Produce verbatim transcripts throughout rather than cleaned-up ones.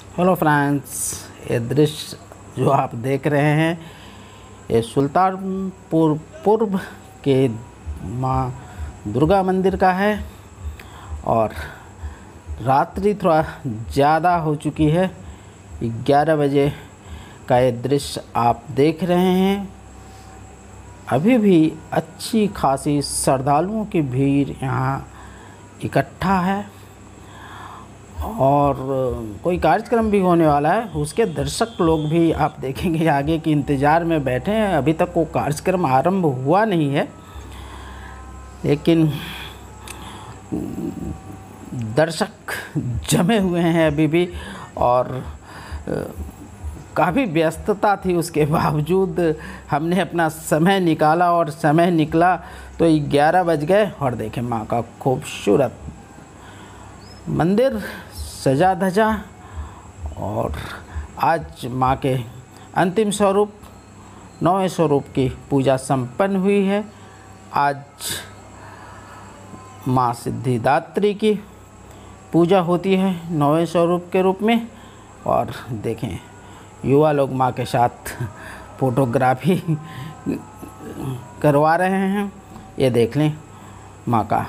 Hello friends, ये दृश्य जो आप देख रहे हैं ये सुल्तानपुर पूर्व के माँ दुर्गा मंदिर का है और रात्रि थोड़ा ज़्यादा हो चुकी है। ग्यारह बजे का ये दृश्य आप देख रहे हैं। अभी भी अच्छी खासी श्रद्धालुओं की भीड़ यहाँ इकट्ठा है और कोई कार्यक्रम भी होने वाला है। उसके दर्शक लोग भी आप देखेंगे आगे की इंतज़ार में बैठे हैं। अभी तक वो कार्यक्रम आरंभ हुआ नहीं है, लेकिन दर्शक जमे हुए हैं अभी भी और काफ़ी व्यस्तता थी। उसके बावजूद हमने अपना समय निकाला और समय निकला तो ग्यारह बज गए और देखें माँ का खूबसूरत मंदिर सजा धजा और आज माँ के अंतिम स्वरूप नौवें स्वरूप की पूजा संपन्न हुई है। आज माँ सिद्धिदात्री की पूजा होती है नौवें स्वरूप के रूप में और देखें युवा लोग माँ के साथ फोटोग्राफी करवा रहे हैं। ये देख लें माँ का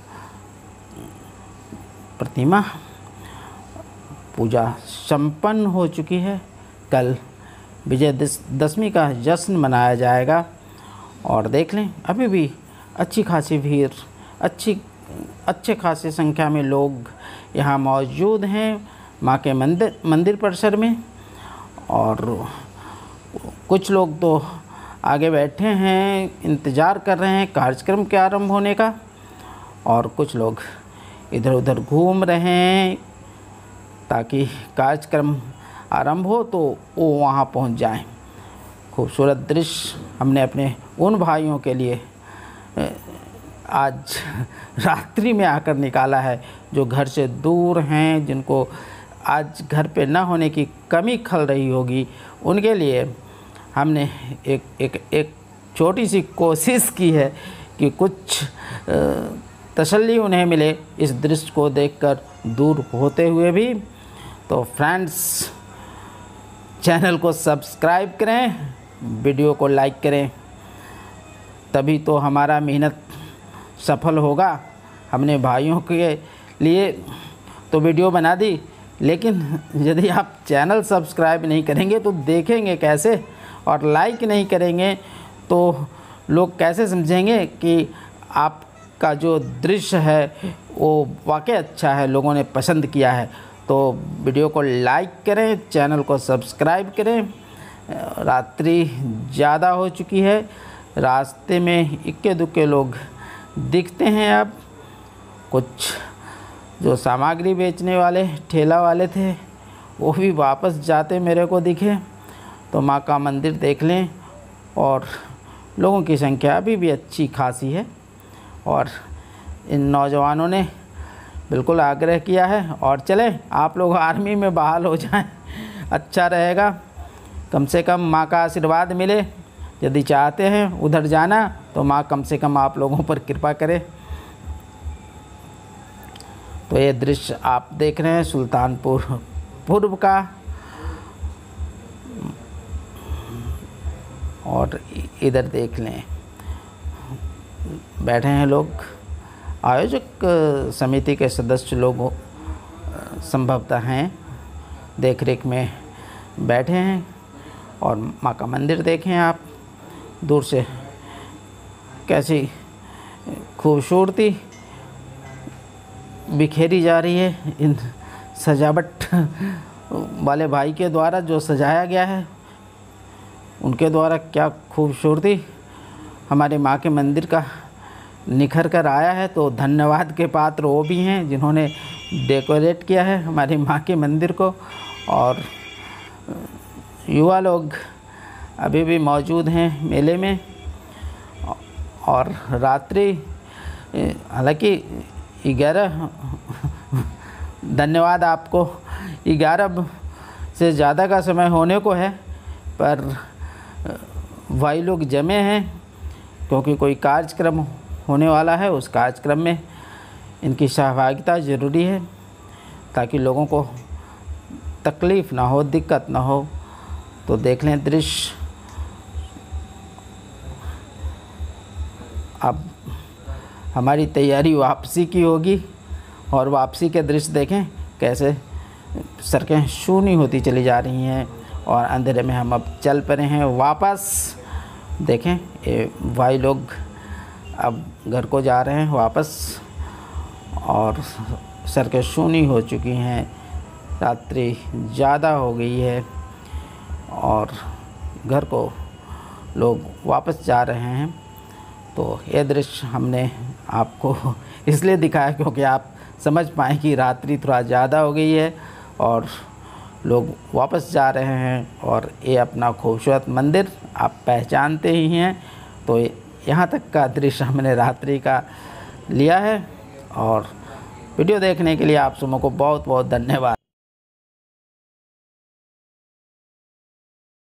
प्रतिमा पूजा संपन्न हो चुकी है। कल विजय दशमी का जश्न मनाया जाएगा और देख लें अभी भी अच्छी खासी भीड़ अच्छी अच्छे खासी संख्या में लोग यहाँ मौजूद हैं माँ के मंदिर मंदिर परिसर में और कुछ लोग तो आगे बैठे हैं, इंतज़ार कर रहे हैं कार्यक्रम के आरंभ होने का और कुछ लोग इधर उधर घूम रहे हैं ताकि कार्यक्रम आरंभ हो तो वो वहाँ पहुँच जाएं। खूबसूरत दृश्य हमने अपने उन भाइयों के लिए आज रात्रि में आकर निकाला है जो घर से दूर हैं, जिनको आज घर पे न होने की कमी खल रही होगी। उनके लिए हमने एक एक एक छोटी सी कोशिश की है कि कुछ तसल्ली उन्हें मिले इस दृश्य को देखकर दूर होते हुए भी। तो फ्रेंड्स, चैनल को सब्सक्राइब करें, वीडियो को लाइक करें, तभी तो हमारा मेहनत सफल होगा। हमने भाइयों के लिए तो वीडियो बना दी, लेकिन यदि आप चैनल सब्सक्राइब नहीं करेंगे तो देखेंगे कैसे, और लाइक नहीं करेंगे तो लोग कैसे समझेंगे कि आपका जो दृश्य है वो वाकई अच्छा है, लोगों ने पसंद किया है। तो वीडियो को लाइक करें, चैनल को सब्सक्राइब करें। रात्रि ज़्यादा हो चुकी है, रास्ते में इक्के दुक्के लोग दिखते हैं। अब कुछ जो सामग्री बेचने वाले ठेला वाले थे वो भी वापस जाते मेरे को दिखे। तो माँ का मंदिर देख लें और लोगों की संख्या अभी भी अच्छी खासी है और इन नौजवानों ने बिल्कुल आग्रह किया है और चलें आप लोग आर्मी में बहाल हो जाएं, अच्छा रहेगा। कम से कम माँ का आशीर्वाद मिले। यदि चाहते हैं उधर जाना तो माँ कम से कम आप लोगों पर कृपा करे। तो ये दृश्य आप देख रहे हैं सुल्तानपुर पूर्व का और इधर देख लें बैठे हैं लोग, आयोजक समिति के सदस्य लोग संभवतः हैं, देख रेख में बैठे हैं। और माँ का मंदिर देखें आप दूर से कैसी खूबसूरती बिखेरी जा रही है इन सजावट वाले भाई के द्वारा जो सजाया गया है, उनके द्वारा क्या खूबसूरती हमारे माँ के मंदिर का निखर कर आया है। तो धन्यवाद के पात्र वो भी हैं जिन्होंने डेकोरेट किया है हमारी माँ के मंदिर को। और युवा लोग अभी भी मौजूद हैं मेले में और रात्रि हालांकि ग्यारह धन्यवाद आपको, ग्यारह से ज़्यादा का समय होने को है, पर भाई लोग जमे हैं क्योंकि कोई कार्यक्रम होने वाला है। उस कार्यक्रम में इनकी सहभागिता ज़रूरी है ताकि लोगों को तकलीफ़ ना हो, दिक्कत ना हो। तो देख लें दृश्य। अब हमारी तैयारी वापसी की होगी और वापसी के दृश्य देखें कैसे सड़कें शून्य होती चली जा रही हैं और अंधेरे में हम अब चल पड़े हैं वापस। देखें ये भाई लोग अब घर को जा रहे हैं वापस और सड़कें शून्य हो चुकी हैं, रात्रि ज़्यादा हो गई है और घर को लोग वापस जा रहे हैं। तो ये दृश्य हमने आपको इसलिए दिखाया क्योंकि आप समझ पाएँ कि रात्रि थोड़ा ज़्यादा हो गई है और लोग वापस जा रहे हैं और ये अपना खूबसूरत मंदिर आप पहचानते ही हैं। तो यहाँ तक का दृश्य हमने रात्रि का लिया है और वीडियो देखने के लिए आप सबों को बहुत बहुत धन्यवाद।